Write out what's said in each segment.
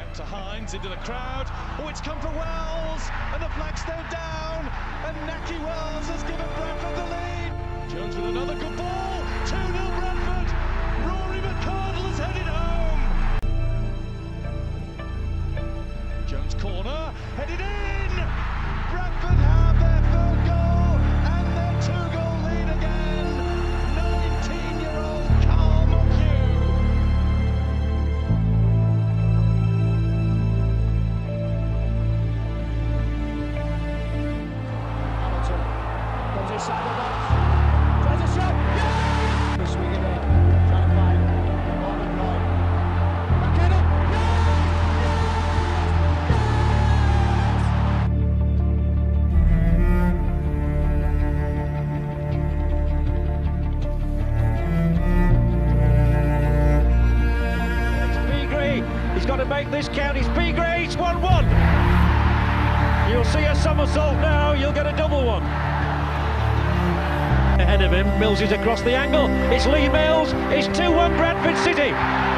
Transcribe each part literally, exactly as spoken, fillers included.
Out to Hines, into the crowd. Oh, it's come for Wells, and the flag's still down, and Nahki Wells has given Bradford the lead. Jones with another good ball. two nil Bradford. Rory McCardle has headed home. Jones corner, headed in. Bradford have their third goal, and their two-goal lead again. nineteen-year-old Carl McHugh. Comes inside the box, tries a shot, yeah! He's swinging in, trying to find Norman Lloyd. McKenna, It's Pegree, he's got to make this count, it's Pegree, it's one one! You'll see a somersault now, you'll get a double one. Ahead of him, Mills is across the angle, it's Lee Mills, it's two one Bradford City.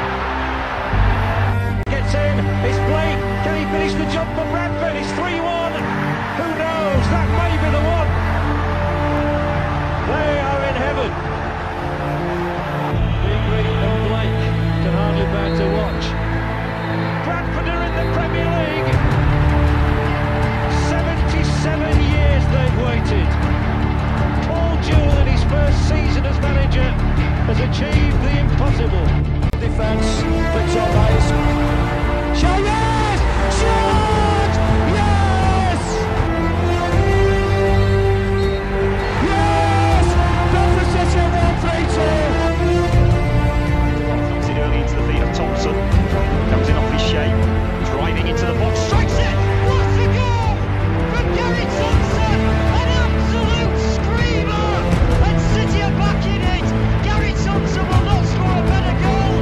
Gets in, it's Blake, can he finish the job for Bradford? It's three one, who knows, that may be the one. They are in heaven. Pegree or Blake can hardly bear to watch. Bradford are in the Premier League. seventy-seven years they've waited. Paul Jewell in his first season as manager has achieved the impossible. defence, flicks on ice. Shot, yes! Shot! Yes! Yes! Bradford City one three two. Comes in early into the feet of Thompson. Comes in off his shape. Driving into the box. Strikes it! What a goal! From Gary Thompson! An absolute screamer! And City are back in it! Gary Thompson will not score a better goal!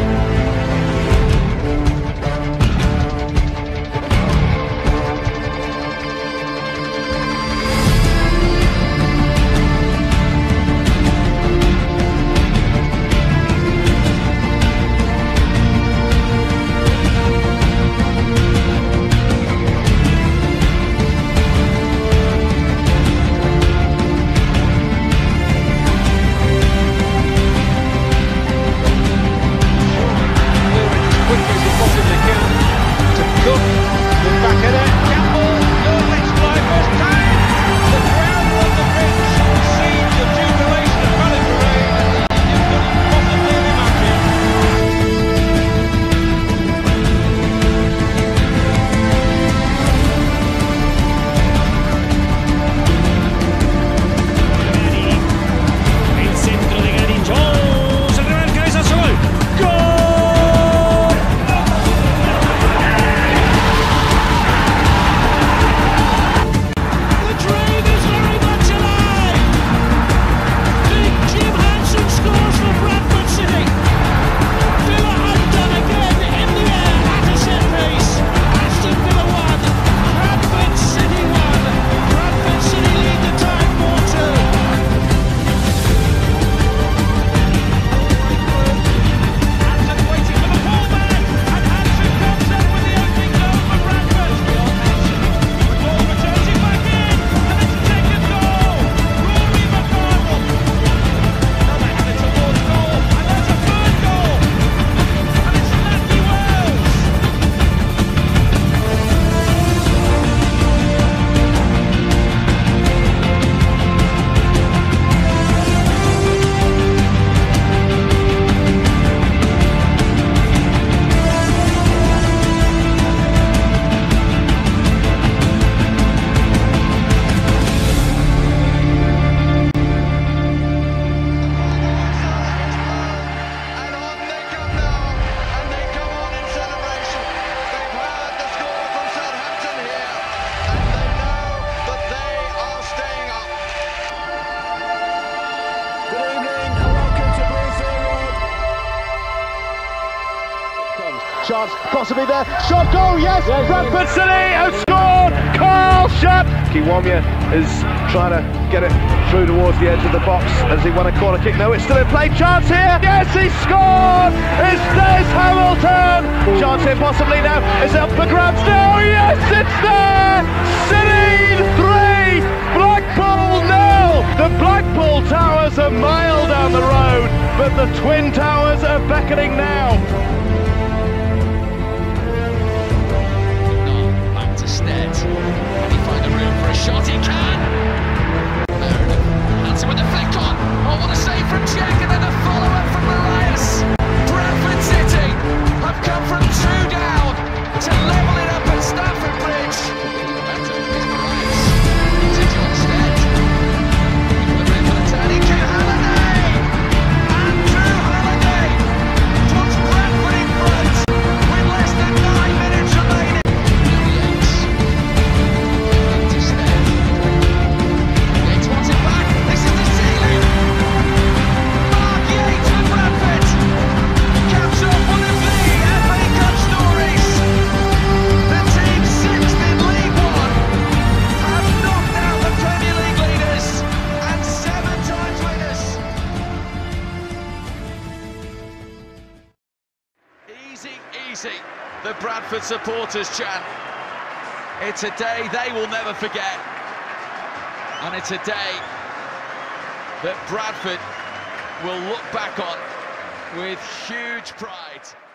Chance possibly there. Shot, goal, yes! yes Bradford yes. City have scored! Carl Shut! Kiwomya is trying to get it through towards the edge of the box as he won a corner kick. No, it's still in play. Chance here! Yes, he scored! It's Des Hamilton Chance here possibly now. It's up for grabs now. Yes, it's there. City three, Blackpool nil. The Blackpool Towers are a mile down the road, but the Twin Towers are beckoning now. Back to Stead. Can he find a room for a shot? He can. Hansen with the flick on. Oh, what a save from Cech, and then a follow-up from Marias. Bradford City have come from two down to level it up at Stamford Bridge. And to Marias. To John Stead. The rim for the turning. Ken Halliday. Andrew Halliday puts Bradford in front with less than nine minutes remaining. Yates. To Stead. Yates wants it back. This is the ceiling. Mark Yates for Bradford caps off one of the F A Cup stories. The team sixth in League One have knocked out the Premier League leaders and seven times winners. Easy, easy, the Bradford supporters chant. It's a day they will never forget. And it's a day that Bradford will look back on with huge pride.